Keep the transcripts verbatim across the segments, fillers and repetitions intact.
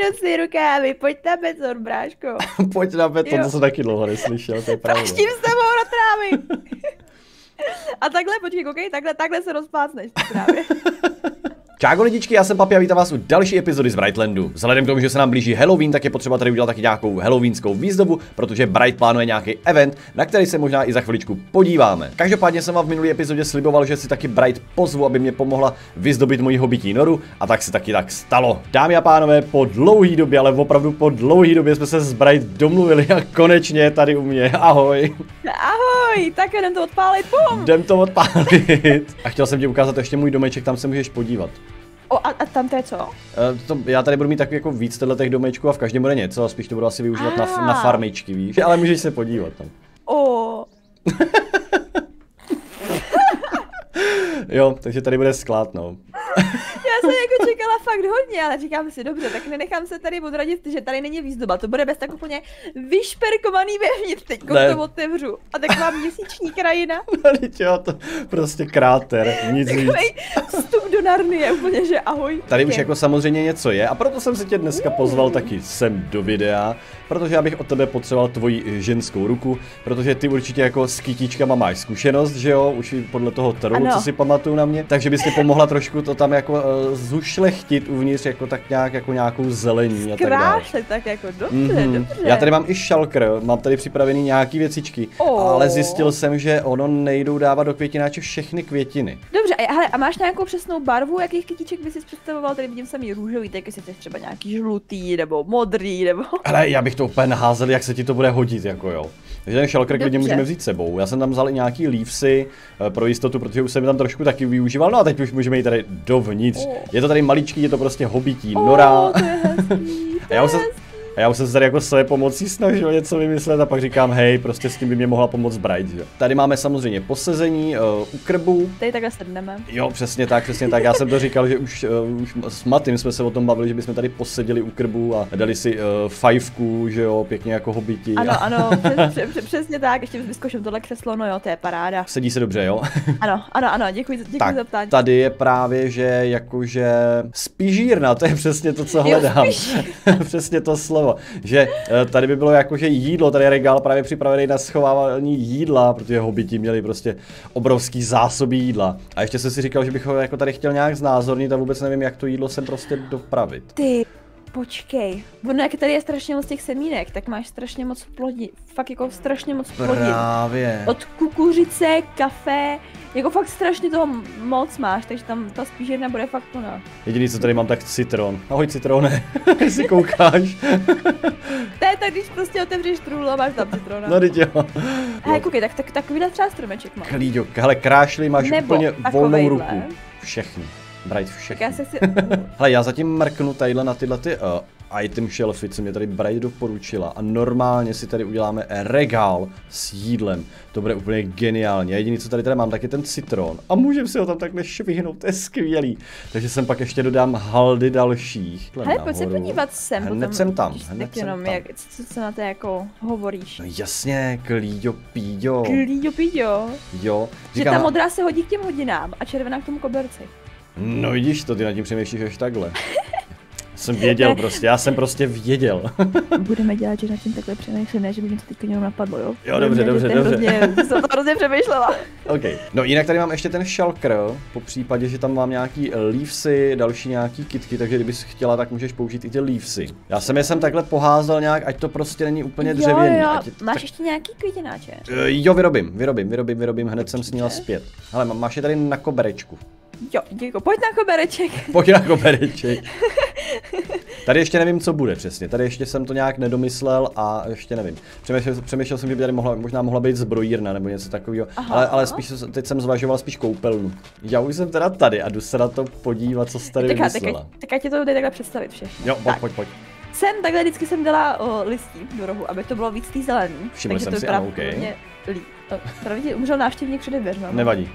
si rukávy, pojď na beton, bráško. Pojď na beton, to jsem taky dlouho neslyšel, to je pravda. Praštím s tebou do trávy. A takhle, počkej, koukej, takhle, takhle se rozplácneš právě. Čáko lidičky, já jsem Papi a vítám vás u další epizody z Brightlandu. Vzhledem k tomu, že se nám blíží Halloween, tak je potřeba tady udělat taky nějakou halloweenskou výzdobu, protože Bright plánuje nějaký event, na který se možná i za chviličku podíváme. Každopádně jsem vám v minulé epizodě sliboval, že si taky Bright pozvu, aby mě pomohla vyzdobit moji hobití noru, a tak se taky tak stalo. Dámy a pánové, po dlouhý době, ale opravdu po dlouhý době jsme se s Bright domluvili a konečně tady u mě. Ahoj. Ahoj, tak jdem to odpálit, pum. Jdem to odpálit. A chtěl jsem ti ukázat ještě můj domeček, tam se můžeš podívat. O, a, a tam to je co? Uh, to, já tady budu mít tak jako víc těch domečků a v každém bude něco, a spíš to budu asi využívat na, na farmičky, víš? Ale můžeš se podívat tam. O. Jo, takže tady bude sklad, no. Já jsem jako čekala fakt hodně, ale říkám si, dobře, tak nenechám se tady odradit, že tady není výzdoba, to bude bez tak úplně vyšperkovaný vevnitř, teď to otevřu. A tak mám měsíční krajina. No, jo, to prostě kráter, nic víc. Vstup do Narnie, úplně, že ahoj. Tady už jako samozřejmě něco je, a proto jsem si tě dneska pozval taky sem do videa, protože já bych od tebe potřeboval tvoji ženskou ruku, protože ty určitě jako s kytičkama máš zkušenost, že jo, už podle toho trolu, co si pamatuju na mě, takže bys mi pomohla trošku to tam jako uh, zušlechtit uvnitř, jako tak nějak, jako nějakou zelení a tak dále. tak jako dobře, mm-hmm. dobře. Já tady mám i šalkr, mám tady připravený nějaký věcičky, oh. ale zjistil jsem, že ono nejdou dávat do květináče všechny květiny. Dobře, a, hele, a máš nějakou přesnou barvu, jakých kytiček bys si představoval? Tady vidím samý růžový, tak jestli chceš třeba nějaký žlutý, nebo modrý, nebo... Ale já bych to úplně naházel, jak se ti to bude hodit, jako jo. Takže ten šalkr klidně můžeme vzít sebou. Já jsem tam vzal i nějaký leavesy pro jistotu, protože už jsem tam trošku taky využíval. No a teď už můžeme jít tady dovnitř. Oh. Je to tady maličký, je to prostě hobití oh, nora. To je hezký, a já už jsem, a já už jsem se tady jako své pomocí snažil něco vymyslet a pak říkám, hej, prostě s tím by mě mohla pomoct Bright, jo. Tady máme samozřejmě posezení uh, u krbu. Tady takhle sedneme. Jo, přesně tak, přesně tak. Já jsem to říkal, že už, uh, už s Matým jsme se o tom bavili, že bychom tady poseděli u krbu a dali si uh, fajfku, že jo, pěkně jako hobiti. Ano, a... ano, přes, přes, přesně tak, ještě vyzkouším tohle křeslo, no jo, to je paráda. Sedí se dobře, jo? Ano, ano, ano, děkuji, děkuji tak, za ptání. Tady je právě, že jakože spižírna, to je přesně to, co hledám. Přesně to slovo, že tady by bylo jakože jídlo, tady je regál právě připravený na schovávání jídla, protože hobiti měli prostě obrovský zásoby jídla. A ještě jsem si říkal, že bych ho jako tady chtěl nějak znázornit a vůbec nevím, jak to jídlo sem prostě dopravit. Ty, počkej, ono jak tady je strašně moc těch semínek, tak máš strašně moc plodin, fakt jako strašně moc plodin. Právě. Od kukuřice, kafe, jako fakt strašně toho moc máš, takže tam ta spížírna bude fakt plná. Jediný, co tady mám, tak citron. Ahoj citrone, jestli koukáš. To je tak, když prostě otevřeš trůlu a máš tam citrona. No teď jo. Hej, koukej, tak, tak takovýhle třeba stromeček mám. Klíďo, hele, krášli máš nebo úplně volnou ruku. Takovejhle. Všechny. Bright všechny. Já se si... Hele, já zatím mrknu tadyhle na tyhle ty uh, item shelfy, co mě tady Bright doporučila, a normálně si tady uděláme regál s jídlem. To bude úplně geniální. A jediný, co tady teda mám, tak je ten citron. A můžeme si ho tam takhle švihnout, to je skvělý. Takže sem pak ještě dodám haldy dalších. Hele, pojď se podívat sem. Hned potom, jsem tam, hned jsem jenom, tam. Jak, co, co na to jako hovoríš? No jasně, klíďo, píďo. Klíďo, píďo. Jo. Že ta modrá se hodí k těm hodinám a červená k tomu koberci. No vidíš to, ty nad tím přemýšlíš až takhle. Jsem věděl prostě, já jsem prostě věděl. Budeme dělat, že nad tím takhle přemýšlím, ne, že by mě to teďka jenom napadlo, jo? Jo, dobře, mě, dobře, dobře. Hrozně, jsem to hrozně přemýšlela. OK. No jinak tady mám ještě ten šalkr, po případě, že tam mám nějaký leavesy, další nějaký kitky, takže kdybys chtěla, tak můžeš použít i ty leavesy. Já jsem je sem takhle poházel nějak, ať to prostě není úplně dřevěný. Jo, jo. Je Máš tak... ještě nějaký květináče? Uh, jo, vyrobím, vyrobím, vyrobím, vyrobím, hned jsem sníla zpět. Ale máš je tady na koberečku. Jo, děkuji, pojď na kobereček. Pojď na kobereček. Tady ještě nevím, co bude přesně, tady ještě jsem to nějak nedomyslel a ještě nevím. Přemýšlel, přemýšlel jsem, že by tady mohla, možná mohla být zbrojírna nebo něco takového, ale, ale spíš, teď jsem zvažoval spíš koupelnu. Já už jsem teda tady a jdu se na to podívat, co jsi tady tak, vymyslela. Tak, tak, tak ti to jde takhle představit všechno. Jo, pojď, pojď, pojď. Sem takhle vždycky jsem dala o, listí do rohu, aby to bylo víc tý zelený. Všiml jsem si, ano, okay. Pravdě umřel návštěvník přede dveřma. Nevadí.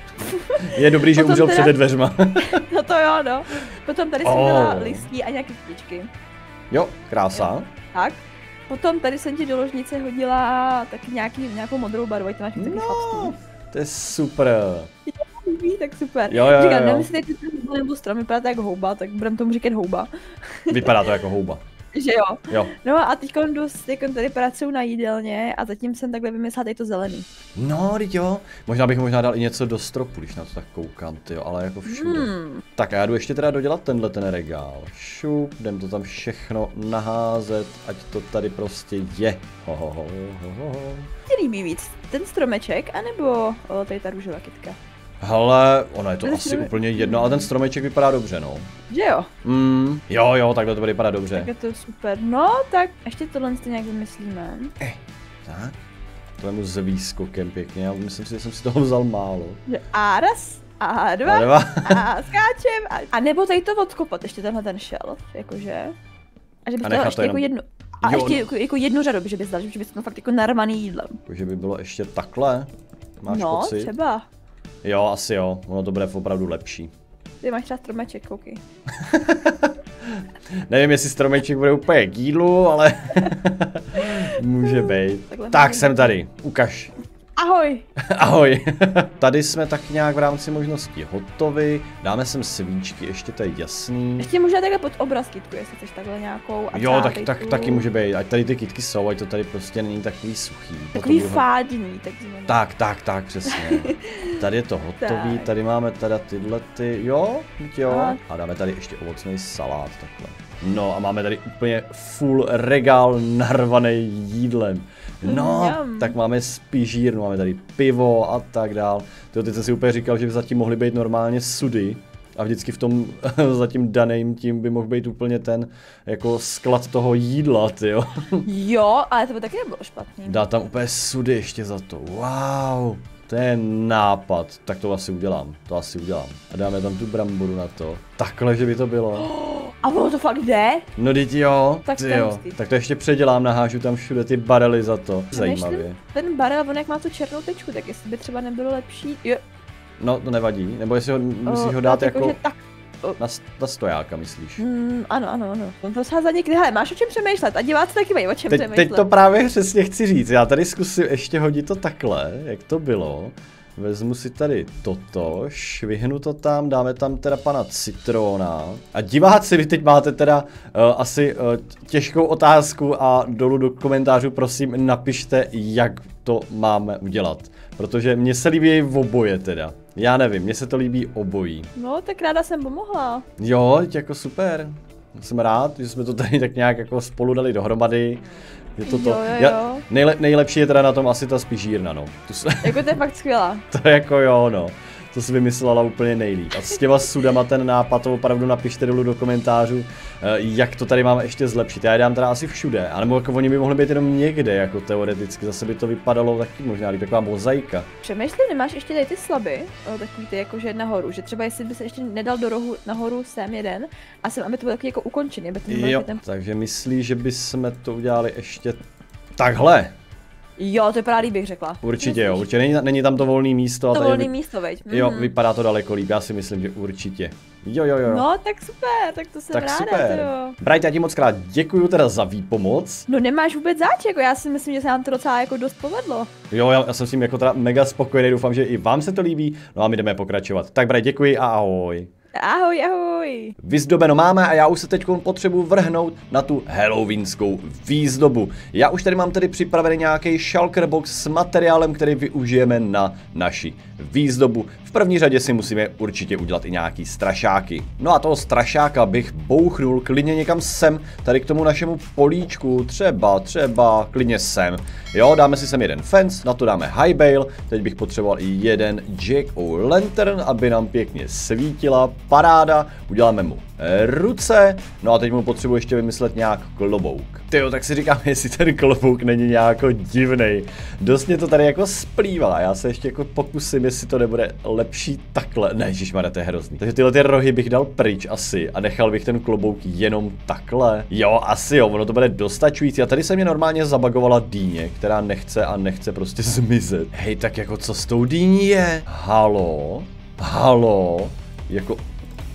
Je dobrý, že umřel teda... přede dveřma. No to jo, no. Potom tady jsem oh. dala listí a nějaké kytičky. Jo, krása. Jo. Tak. Potom tady jsem ti do ložnice hodila taky nějaký, nějakou modrou barvu, ať to máš taky no, chlapství. To je super. líbí, tak super. Jo, jo, Říkám, jo. nevím, jestli to je houba nebo strom, vypadá to jako houba, tak budeme tomu říkat houba. Vypadá to jako houba. Že jo. Jo. No a teď jdu, teď tady pracuju na jídelně a zatím jsem takhle vymyslela tady to zelený. No, teď jo. Možná bych možná dal i něco do stropu, když na to tak koukám, tyjo, ale jako všude. Hmm. Tak a já jdu ještě teda dodělat tenhle ten regál. Šup, jdem to tam všechno naházet, ať to tady prostě je. Ho, ho, ho, ho, ho. Ti líbí víc ten stromeček, anebo o, tady ta růžová kytka? Hele, ono je to Ten asi strom... úplně jedno, ale ten stromeček vypadá dobře, no. Že jo? Mm, jo, jo, takhle to bude vypadat dobře. Tak je to super. No, tak ještě tohle si nějak vymyslíme. Eh, tak. To vemu s výskokem pěkně, ale myslím si, že jsem si toho vzal málo. Že A raz, A dva, A dva. a skáčem. A, a nebo tady to odkopat, ještě tenhle ten šel, jakože. A že bych A dala nechat ještě to jako jenom- jednu. A Jo, ještě no. jako, jako jednu řadu, že bys dal, že bys to fakt jako narvaný jídlem. Že by bylo ještě takhle. Máš No, pocit? třeba. Jo, asi jo, ono to bude opravdu lepší. Ty máš třeba stromeček, koukej. Nevím, jestli stromeček bude úplně k jídlu, ale může být. Takhle Tak může jsem být. tady, ukaž. Ahoj! Ahoj. Tady jsme tak nějak v rámci možností hotovi. Dáme sem svíčky, ještě to je jasný. Ještě možná takhle pod obraz kytku, jestli chceš takhle nějakou. A Jo, třeba tak, tady tak tu. taky může být. Ať tady ty kytky jsou, ať to tady prostě není takový suchý. Takový Potom budu- fádní, takzvaný. Tak, tak, tak, přesně. Tady je to hotový, Tak. tady máme teda tyhle ty, jo, jo. A- A dáme tady ještě ovocný salát takhle. No a máme tady úplně full regál narvaný jídlem. No, Mňam. tak máme spižírnu, máme tady pivo a tak dál. Tyjo, teď jsem si úplně říkal, že by zatím mohly být normálně sudy. A vždycky v tom zatím daným tím by mohl být úplně ten jako sklad toho jídla, tyjo. Jo, ale to by taky nebylo špatný. Dá tam úplně sudy ještě za to. Wow, to je nápad. Tak to asi udělám, to asi udělám. A dáme tam tu bramboru na to. Takhle, že by to bylo. A ono to fakt jde? No teď jo, Tak ty to je jo. hustý. Tak to ještě předělám, nahážu tam všude ty barely za to. Zajímavě. Ten, ten barel, on jak má tu černou tečku, tak jestli by třeba nebylo lepší. Jo. No to nevadí, nebo jestli ho, musíš o, ho dát no, jako že tak. na, na stojáka, myslíš? Mm, ano, ano, ano. On to sázá někdy, hele, máš o čem přemýšlet a diváci taky mají o čem Teď, přemýšlet. teď to právě přesně chci říct, já tady zkusím ještě hodit to takhle, jak to bylo. Vezmu si tady toto, švihnu to tam, dáme tam teda pana Citrona. A diváci, vy teď máte teda uh, asi uh, těžkou otázku a dolů do komentářů prosím napište, jak to máme udělat. Protože mně se líbí oboje teda. Já nevím, mně se to líbí obojí. No, tak ráda jsem pomohla. Jo, teď jako super. Jsem rád, že jsme to tady tak nějak jako spolu dali dohromady. Je to to. Jo, jo, Já, jo. nejle, nejlepší je teda na tom asi ta spižírna, no. Tu se, Jako to je fakt skvělá. to jako jo, no. To si vymyslela úplně nejlíp. A s těma sudama ten nápad, to opravdu napište dolů do komentářů, jak to tady máme ještě zlepšit. Já je dám teda asi všude, anebo jako oni by mohli být jenom někde, jako teoreticky. Zase by to vypadalo taky možná líp, taková mozaika. Přemýšlím, nemáš ještě tady ty slaby, o, takový ty jakože nahoru, že třeba jestli by se ještě nedal do rohu nahoru sem jeden a sem, aby to bylo takový jako ukončený, aby to nebylo Jo, takový ten... takže myslíš, že bychom to udělali ještě takhle? Jo, to vypadá líp, bych řekla. Určitě jo, určitě není, není tam to volné místo. a To tady volný vy- místo, veď. Jo, Mhm. vypadá to daleko líp, já si myslím, že určitě. Jo, jo, jo. No, tak super, tak to jsem tak ráda, super. jo. Bright, já ti moc krát děkuju teda za výpomoc. No nemáš vůbec zač, jako já si myslím, že se nám to docela jako dost povedlo. Jo, já, já jsem s tím jako teda mega spokojený, doufám, že i vám se to líbí. No a my jdeme pokračovat. Tak Bright, děkuji a ahoj. Ahoj, ahoj. Vyzdobeno máme a já už se teď potřebuji vrhnout na tu halloweenskou výzdobu. Já už tady mám tedy připravený nějaký shulker box s materiálem, který využijeme na naši výzdobu. V první řadě si musíme určitě udělat i nějaký strašáky. No a toho strašáka bych bouchnul klidně někam sem, tady k tomu našemu políčku, třeba, třeba, klidně sem. Jo, dáme si sem jeden fence, na to dáme high bale, teď bych potřeboval i jeden jack o lantern, aby nám pěkně svítila, paráda, uděláme mu ruce, no a teď mu potřebuji ještě vymyslet nějak klobouk. Tyjo, tak si říkám, jestli ten klobouk není nějak divnej. Dost mě to tady jako splývá, já se ještě jako pokusím, jestli to nebude lepší takhle. Ne, ježišmarja, to je hrozný. Takže tyhle ty rohy bych dal pryč asi a nechal bych ten klobouk jenom takhle. Jo, asi jo, ono to bude dostačující. A tady se mě normálně zabagovala dýně, která nechce a nechce prostě zmizet. Hej, tak jako co s tou dýní je? Halo? Halo? Jako...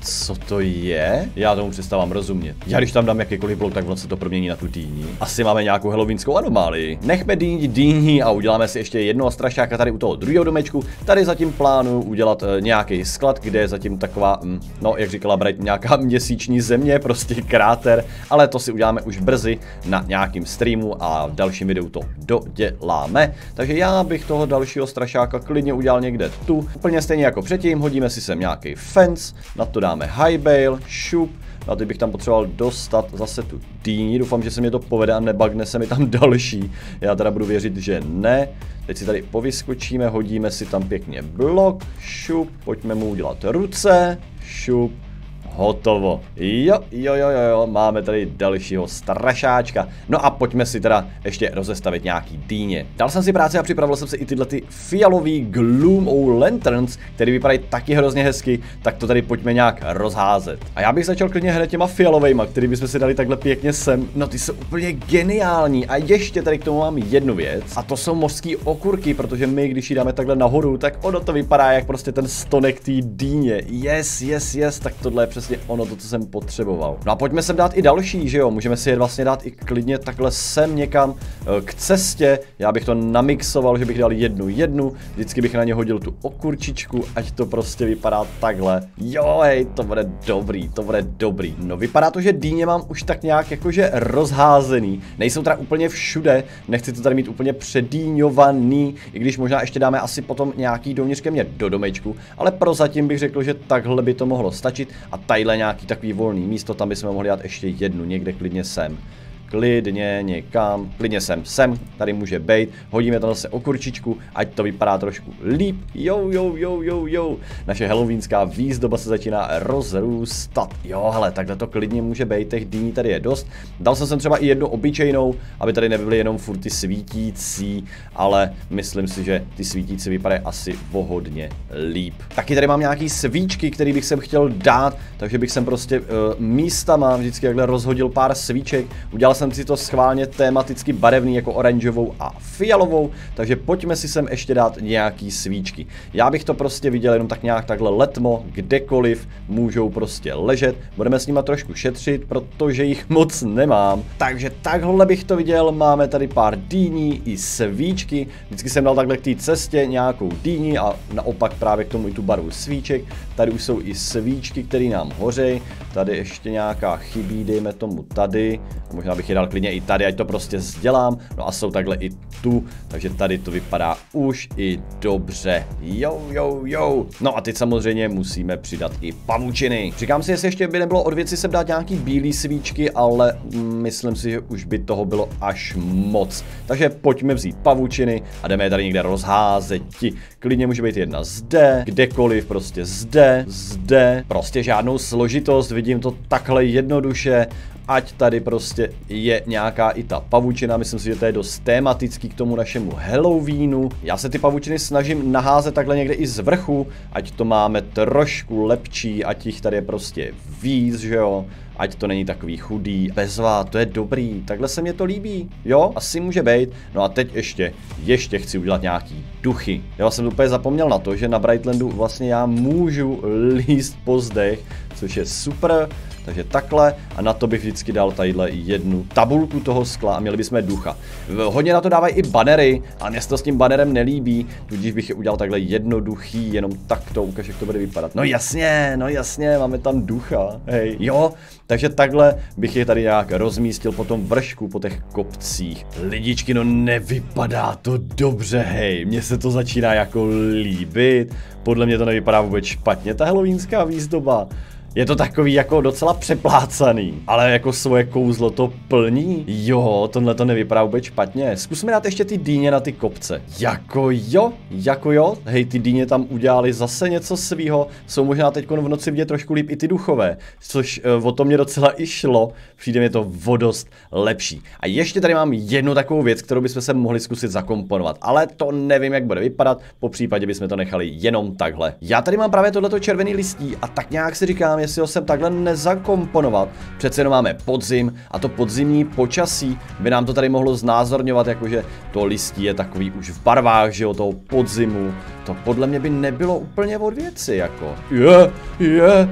Co to je? Já tomu přestávám rozumět. Já když tam dám jakýkoliv blok, tak on se to promění na tu dýni. Asi máme nějakou halloweenskou anomálii. Nechme dýni dýni a uděláme si ještě jednoho strašáka tady u toho druhého domečku. Tady zatím plánuju udělat e, nějaký sklad, kde je zatím taková, mm, no jak říkala Bright, nějaká měsíční země, prostě kráter, ale to si uděláme už brzy na nějakým streamu a v dalším videu to doděláme. Takže já bych toho dalšího strašáka klidně udělal někde tu. Úplně stejně jako předtím, hodíme si sem nějaký fence, na to dáme high bale, šup. A teď bych tam potřeboval dostat zase tu dýni, doufám, že se mi to povede a nebugne se mi tam další. Já teda budu věřit, že ne. Teď si tady povyskočíme, hodíme si tam pěkně blok, šup, pojďme mu udělat ruce, šup. Hotovo. Jo, jo, jo, jo, máme tady dalšího strašáčka. No a pojďme si teda ještě rozestavit nějaký dýně. Dal jsem si práci a připravil jsem si i tyhle ty fialový Gloom Lanterns, který vypadají taky hrozně hezky, tak to tady pojďme nějak rozházet. A já bych začal klidně hned těma fialovejma, který bychom si dali takhle pěkně sem. No ty jsou úplně geniální. A ještě tady k tomu mám jednu věc. A to jsou mořský okurky, protože my, když ji dáme takhle nahoru, tak ono to vypadá jak prostě ten stonek té dýně. Yes, yes, yes, tak tohle je přesně ono to, co jsem potřeboval. No a pojďme sem dát i další, že jo? Můžeme si je vlastně dát i klidně takhle sem někam k cestě. Já bych to namixoval, že bych dal jednu jednu, vždycky bych na ně hodil tu okurčičku, ať to prostě vypadá takhle. Jo, hej, to bude dobrý, to bude dobrý. No vypadá to, že dýně mám už tak nějak jakože rozházený. Nejsou teda úplně všude, nechci to tady mít úplně předýňovaný, i když možná ještě dáme asi potom nějaký dovnitř ke mně do domečku, ale prozatím bych řekl, že takhle by to mohlo stačit a tadyhle nějaký takový volný místo, tam bychom mohli dát ještě jednu, někde klidně sem. Klidně někam, klidně sem, sem, tady může být, hodíme tam zase okurčičku, ať to vypadá trošku líp, jo, jo, jo, jo, jo, naše halloweenská výzdoba se začíná rozrůstat, jo, hele, takhle to klidně může být, těch dýní tady je dost, dal jsem sem třeba i jednu obyčejnou, aby tady nebyly jenom furt ty svítící, ale myslím si, že ty svítící vypadají asi vohodně líp. Taky tady mám nějaký svíčky, který bych sem chtěl dát, takže bych sem prostě uh, místama vždycky takhle rozhodil pár svíček, udělal jsem si to schválně tematicky barevný jako oranžovou a fialovou, takže pojďme si sem ještě dát nějaký svíčky. Já bych to prostě viděl jenom tak nějak takhle letmo, kdekoliv můžou prostě ležet. Budeme s nima trošku šetřit, protože jich moc nemám. Takže takhle bych to viděl, máme tady pár dýní i svíčky. Vždycky jsem dal takhle k té cestě nějakou dýni a naopak právě k tomu i tu barvu svíček. Tady už jsou i svíčky, které nám hořejí. Tady ještě nějaká chybí, dejme tomu tady. Možná bych je dal klidně i tady, ať to prostě sdělám. No a jsou takhle i tu, takže tady to vypadá už i dobře. Jo, jo, jo. No a teď samozřejmě musíme přidat i pavučiny. Říkám si, jestli ještě by nebylo od věci sem dát nějaký bílý svíčky, ale myslím si, že už by toho bylo až moc. Takže pojďme vzít pavučiny a jdeme je tady někde rozházet. Klidně může být jedna zde, kdekoliv, prostě zde, zde. Prostě žádnou složitost, vidím to takhle jednoduše. Ať tady prostě je nějaká i ta pavučina, myslím si, že to je dost tematický k tomu našemu Halloweenu. Já se ty pavučiny snažím naházet takhle někde i z vrchu, ať to máme trošku lepší, ať jich tady je prostě víc, že jo. Ať to není takový chudý, bezvá, to je dobrý, takhle se mě to líbí, jo, asi může být. No a teď ještě, ještě chci udělat nějaký duchy. Já jsem úplně zapomněl na to, že na Brightlandu vlastně já můžu líst po zdech, což je super. Takže takhle a na to bych vždycky dal tadyhle jednu tabulku toho skla a měli bychom ducha. Hodně na to dávají i banery, ale mě se to s tím banerem nelíbí, tudíž bych je udělal takhle jednoduchý, jenom takto, ukáž, jak to bude vypadat. No jasně, no jasně, máme tam ducha, hej, jo, takže takhle bych je tady nějak rozmístil po tom vršku, po těch kopcích. Lidičky, no nevypadá to dobře, hej, mně se to začíná jako líbit, podle mě to nevypadá vůbec špatně, ta halloweenská výzdoba. Je to takový jako docela přeplácaný, ale jako svoje kouzlo to plní. Jo, tohle to nevypadá vůbec špatně. Zkusme dát ještě ty dýně na ty kopce. Jako jo, jako jo. Hej, ty dýně tam udělali zase něco svýho. Jsou možná teď v noci vidět trošku líp i ty duchové, což uh, o to mě docela i šlo. Přijde mi to o dost lepší. A ještě tady mám jednu takovou věc, kterou bychom se mohli zkusit zakomponovat, ale to nevím, jak bude vypadat. Po případě bychom to nechali jenom takhle. Já tady mám právě tohleto červený listí a tak nějak si říkám, jestli ho sem takhle nezakomponovat. Přece jenom máme podzim a to podzimní počasí by nám to tady mohlo znázorňovat, jakože to listí je takový už v barvách, že jo, toho podzimu. To podle mě by nebylo úplně od věci, jako. Je, je.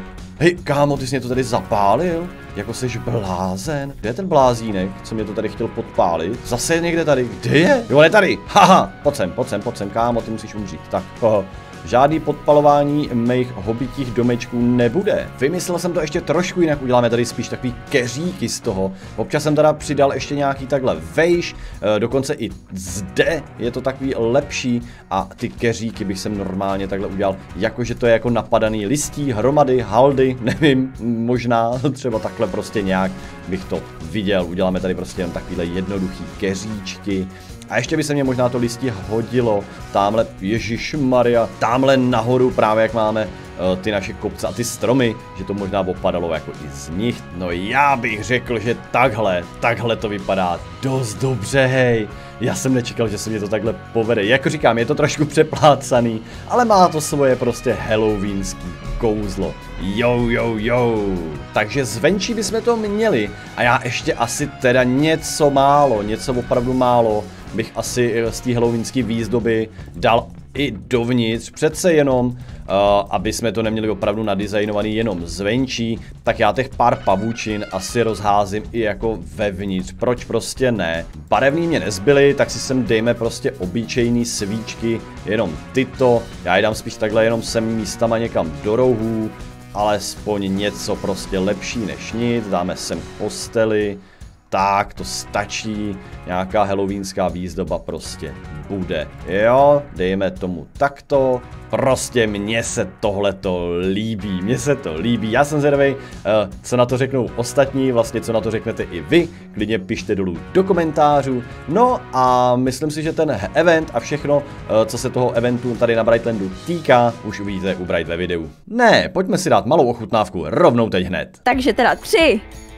Hej, kámo, ty jsi mě to tady zapálil? Jako jsi blázen? Kde je ten blázínek, co mě to tady chtěl podpálit? Zase je někde tady. Kde je? Jo, on je tady. Haha, pojď sem, pojď sem, pojď sem, kámo, ty musíš umřít. Tak, oho. Žádný podpalování mých hobitích domečků nebude. Vymyslel jsem to ještě trošku jinak, uděláme tady spíš takový keříky z toho. Občas jsem teda přidal ještě nějaký takhle vejš, dokonce i zde je to takový lepší a ty keříky bych jsem normálně takhle udělal, jakože to je jako napadaný listí, hromady, haldy, nevím, možná třeba takhle prostě nějak bych to viděl. Uděláme tady prostě jen takovýhle jednoduchý keříčky. A ještě by se mě možná to listí hodilo tamhle, ježišmarja, tamhle nahoru právě jak máme uh, ty naše kopce a ty stromy, že to možná opadalo jako i z nich. No já bych řekl, že takhle, takhle to vypadá dost dobře, hej. Já jsem nečekal, že se mě to takhle povede. Jako říkám, je to trošku přeplácaný, ale má to svoje prostě halloweenský kouzlo. Jo, jo, jo. Takže zvenčí bychom to měli. A já ještě asi teda něco málo, něco opravdu málo bych asi z té halloweenské výzdoby dal i dovnitř, přece jenom, uh, aby jsme to neměli opravdu nadizajnovaný jenom zvenčí, tak já těch pár pavučin asi rozházím i jako vevnitř, proč prostě ne. Barevný mě nezbyly, tak si sem dejme prostě obyčejný svíčky, jenom tyto, já je dám spíš takhle jenom sem místama někam do rohů, alespoň něco prostě lepší než nic, dáme sem postely. Tak, to stačí, nějaká halloweenská výzdoba prostě bude, jo, dejme tomu takto, prostě mně se tohleto líbí, mně se to líbí, já jsem zvědavý, uh, co na to řeknou ostatní, vlastně co na to řeknete i vy, klidně pište dolů do komentářů, no a myslím si, že ten event a všechno, uh, co se toho eventu tady na Brightlandu týká, už uvidíte u Bright ve videu. Ne, pojďme si dát malou ochutnávku rovnou teď hned. Takže teda tři,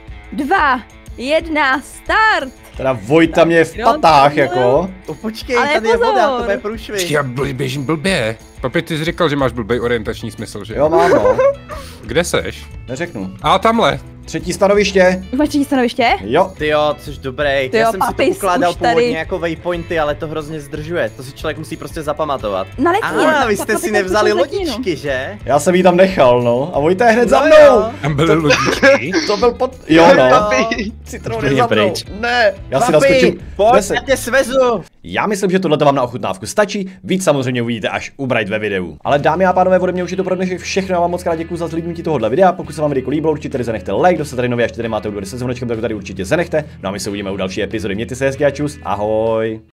dva, jedna, start! Teda Vojta mě v patách, jako. To počkej, ale tady pozor. Je voda, to bude průšvih. Já běžím blbě. Papi, ty jsi říkal, že máš blbý orientační smysl, že? Jo, mám, no. Kde seš? Neřeknu. A tamhle. Třetí stanoviště. Máš třetí stanoviště? Jo. Ty jo, což dobrý. Ty jo, já jsem papi, si to ukládal původně tady. jako waypointy, ale to hrozně zdržuje. To si člověk musí prostě zapamatovat. Na letní. A vy jste si nevzali lodičky, že? Já jsem jí tam nechal, no. A Vojta je hned za No mnou. jo. Tam byly lodičky. To byl pod... Jo, no. Papi, Citron je za mnou. Ne. Já si papi, naskočím. pojď, já tě svezu. Já myslím, že tohle vám na ochutnávku stačí, víc samozřejmě uvidíte až u Bright ve videu. Ale dámy a pánové, ode mě už je to pro dnešek všechno, já vám moc krát děkuji za zhlídnutí tohohle videa, pokud se vám video líbilo, určitě tady zanechte like, kdo se tady nově ještě tady máte u se zvonečkem, tak tady určitě zanechte, no a my se uvidíme u další epizody, mějte se hezky a čus, ahoj.